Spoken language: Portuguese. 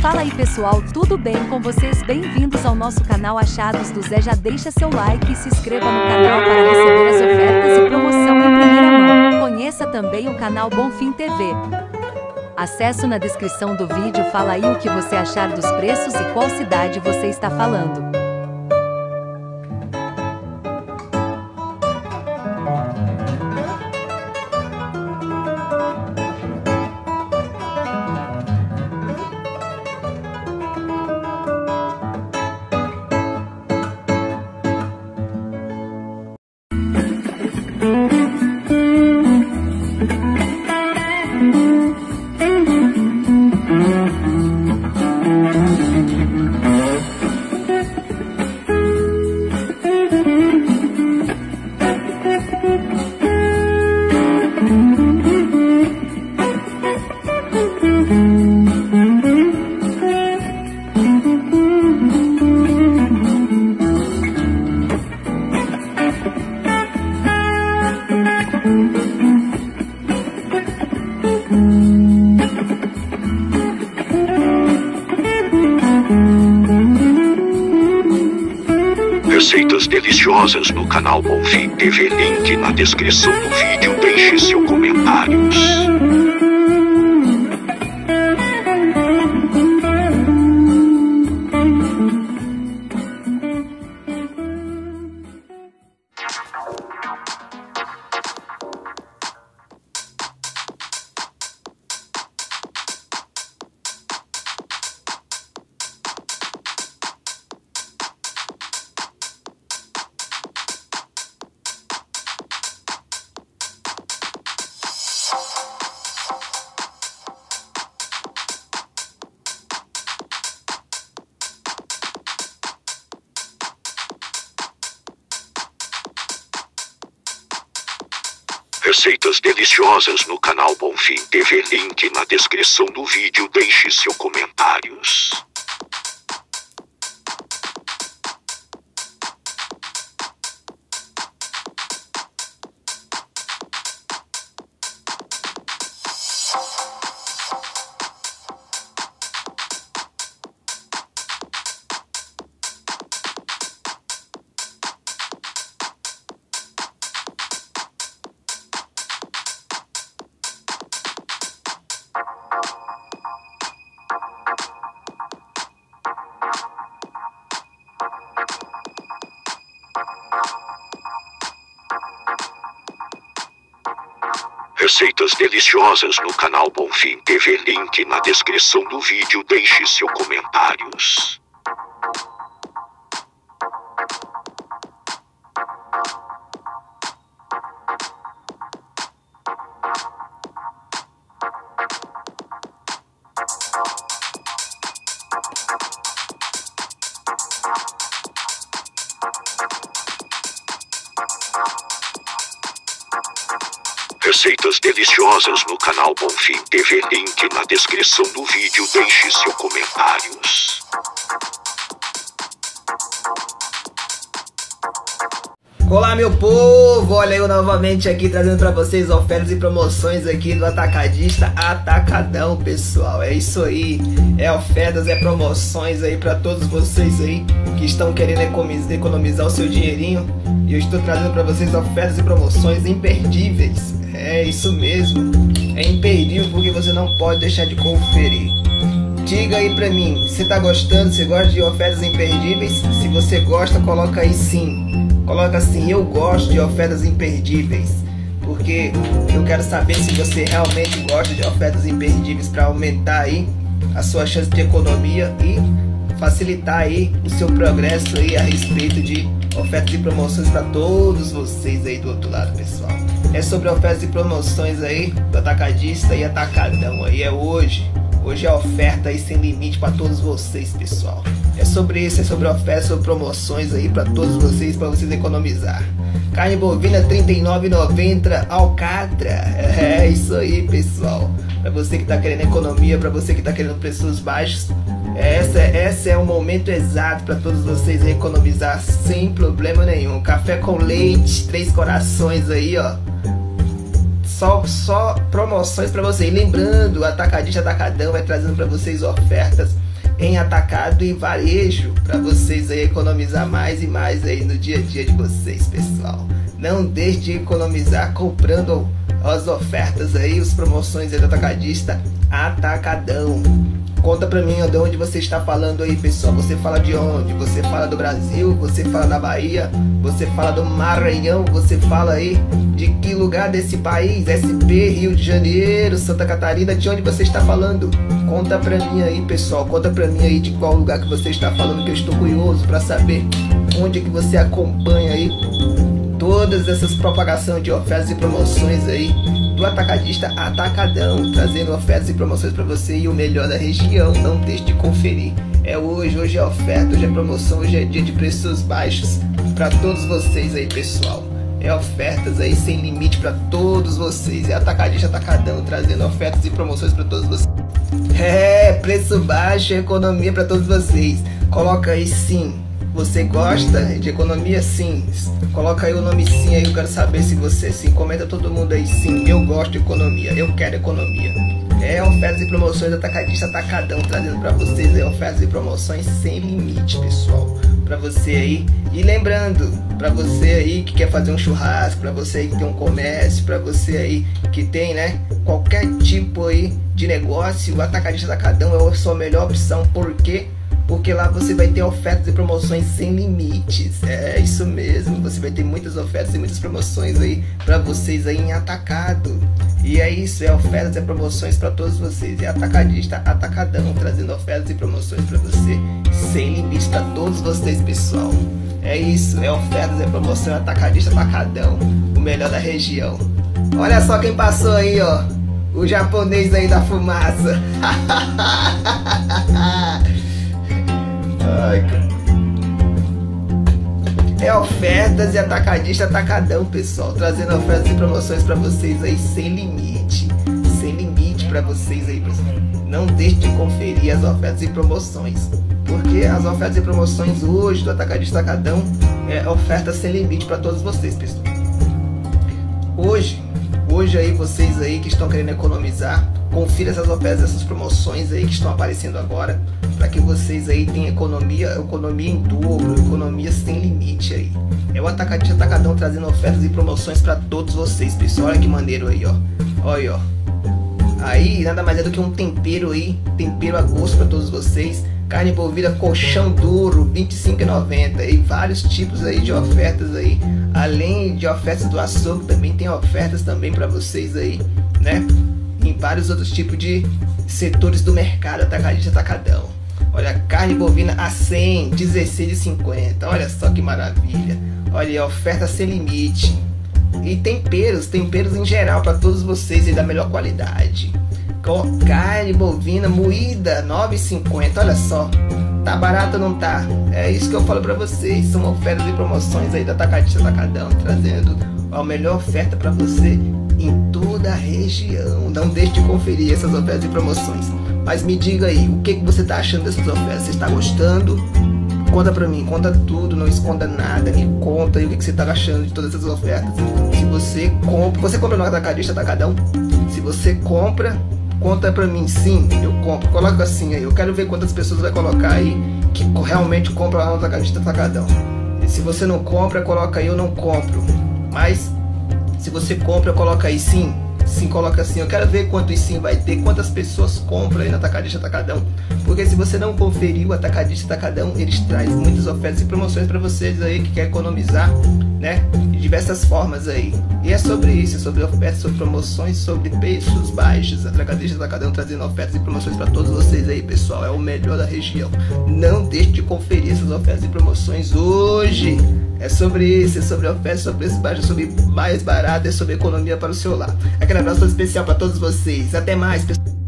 Fala aí pessoal, tudo bem com vocês? Bem-vindos ao nosso canal Achados do Zé. Já deixa seu like e se inscreva no canal para receber as ofertas e promoção em primeira mão. Conheça também o canal Bonfim TV. Acesso na descrição do vídeo. Fala aí o que você achar dos preços e qual cidade você está falando. Receitas deliciosas no canal Bonfim TV. Link na descrição do vídeo. Deixe seus comentários. Receitas deliciosas no canal Bonfim TV. Link na descrição do vídeo. Deixe seus comentários. Receitas deliciosas no canal Bonfim TV. Link na descrição do vídeo. Deixe seus comentários. Receitas deliciosas no canal Bonfim TV. Link na descrição do vídeo. Deixe seus comentários. Olá meu povo, olha eu novamente aqui trazendo pra vocês ofertas e promoções aqui do Atacadista Atacadão, pessoal. É isso aí, é ofertas, é promoções aí pra todos vocês aí que estão querendo economizar o seu dinheirinho. E eu estou trazendo pra vocês ofertas e promoções imperdíveis. É isso mesmo, é imperdível porque você não pode deixar de conferir. Diga aí pra mim, você tá gostando, você gosta de ofertas imperdíveis? Se você gosta, coloca aí sim. Coloca assim, eu gosto de ofertas imperdíveis, porque eu quero saber se você realmente gosta de ofertas imperdíveis para aumentar aí a sua chance de economia e facilitar aí o seu progresso aí a respeito de ofertas e promoções para todos vocês aí do outro lado, pessoal. É sobre ofertas e promoções aí do Atacadista e Atacadão aí, é hoje. Hoje é oferta aí sem limite para todos vocês, pessoal. É sobre isso, é sobre ofertas, sobre promoções aí para todos vocês, para vocês economizar. Carne bovina R$ 39,90 alcatra. É isso aí, pessoal. Para você que tá querendo economia, para você que tá querendo preços baixos, esse é o momento exato para todos vocês aí economizar sem problema nenhum. Café com leite, 3 corações aí, ó. Só promoções para vocês. Lembrando, o Atacadista Atacadão vai trazendo para vocês ofertas em atacado e varejo, para vocês aí economizar mais e mais aí no dia a dia de vocês, pessoal. Não deixe de economizar comprando as ofertas aí, as promoções aí do Atacadista Atacadão. Conta pra mim de onde você está falando aí, pessoal. Você fala de onde? Você fala do Brasil? Você fala da Bahia? Você fala do Maranhão? Você fala aí de que lugar desse país? SP, Rio de Janeiro, Santa Catarina? De onde você está falando? Conta pra mim aí, pessoal. Conta pra mim aí de qual lugar que você está falando, que eu estou curioso pra saber onde é que você acompanha aí todas essas propagações de ofertas e promoções aí do Atacadista Atacadão, trazendo ofertas e promoções para você e o melhor da região. Não deixe de conferir. É hoje é oferta, hoje é promoção, hoje é dia de preços baixos para todos vocês aí, pessoal. É ofertas aí sem limite para todos vocês. É Atacadista Atacadão, trazendo ofertas e promoções para todos vocês. É, preço baixo, economia para todos vocês. Coloca aí sim. Você gosta de economia? Sim. Coloca aí o nome sim aí, eu quero saber se você sim. Comenta todo mundo aí sim. Eu gosto de economia, eu quero economia. É ofertas e promoções do Atacadista Atacadão, trazendo pra vocês aí ofertas e promoções sem limite, pessoal. Pra você aí. E lembrando, pra você aí que quer fazer um churrasco, pra você aí que tem um comércio, pra você aí que tem, né, qualquer tipo aí de negócio, o Atacadista Atacadão é a sua melhor opção. Por quê? Porque lá você vai ter ofertas e promoções sem limites. É isso mesmo, você vai ter muitas ofertas e muitas promoções aí pra vocês aí em atacado. E é isso, é ofertas e promoções pra todos vocês. É Atacadista Atacadão, trazendo ofertas e promoções pra você sem limites pra todos vocês, pessoal. É isso, é ofertas e promoções Atacadista Atacadão, o melhor da região. Olha só quem passou aí, ó, o japonês aí da fumaça. Ai, cara. É ofertas e Atacadista Atacadão, pessoal, trazendo ofertas e promoções pra vocês aí sem limite pra vocês aí, pessoal. Não deixe de conferir as ofertas e promoções, porque as ofertas e promoções hoje do Atacadista Atacadão é oferta sem limite pra todos vocês, pessoal. Hoje aí vocês aí que estão querendo economizar, confira essas ofertas, essas promoções aí que estão aparecendo agora, para que vocês aí tenham economia em dobro, economia sem limite aí. É o Atacadista Atacadão trazendo ofertas e promoções para todos vocês, pessoal. Olha que maneiro aí, ó. Olha, ó. Aí nada mais é do que um tempero aí, tempero a gosto para todos vocês. Carne bovina colchão duro, R$ 25,90. E vários tipos aí de ofertas aí. Além de ofertas do açougue, também tem ofertas também para vocês aí, né? Em vários outros tipos de setores do mercado Atacadista Atacadão. Olha, carne bovina a 100, R$ 16,50. Olha só que maravilha. Olha, oferta sem limite. E temperos em geral para todos vocês aí da melhor qualidade. Com carne bovina moída, R$ 9,50. Olha só, tá barato ou não tá? É isso que eu falo para vocês. São ofertas e promoções aí da Atacadista Atacadão, trazendo a melhor oferta para você em toda a região. Não deixe de conferir essas ofertas e promoções. Mas me diga aí, o que você tá achando dessas ofertas? Você está gostando? Conta pra mim, conta tudo, não esconda nada. Me conta aí o que você tá achando de todas essas ofertas. Se você compra no Atacadista Atacadão? Se você compra, conta pra mim. Sim, eu compro. Coloca assim aí, eu quero ver quantas pessoas vai colocar aí que realmente compram lá no Atacadista Atacadão. E se você não compra, coloca aí, eu não compro. Mas se você compra, coloca aí sim. Sim, coloca assim. Eu quero ver quantos sim vai ter, quantas pessoas compram aí no Atacadista Atacadão. Porque se você não conferir o Atacadista Atacadão, eles trazem muitas ofertas e promoções para vocês aí que quer economizar, né? De diversas formas aí. E é sobre isso, é sobre ofertas, sobre promoções, sobre preços baixos. Atacadista Atacadão trazendo ofertas e promoções para todos vocês aí, pessoal. É o melhor da região. Não deixe de conferir essas ofertas e promoções hoje. É sobre isso, é sobre ofertas, sobre preços baixos, sobre mais barato, é sobre economia para o seu lar. Aquele abraço especial para todos vocês. Até mais, pessoal.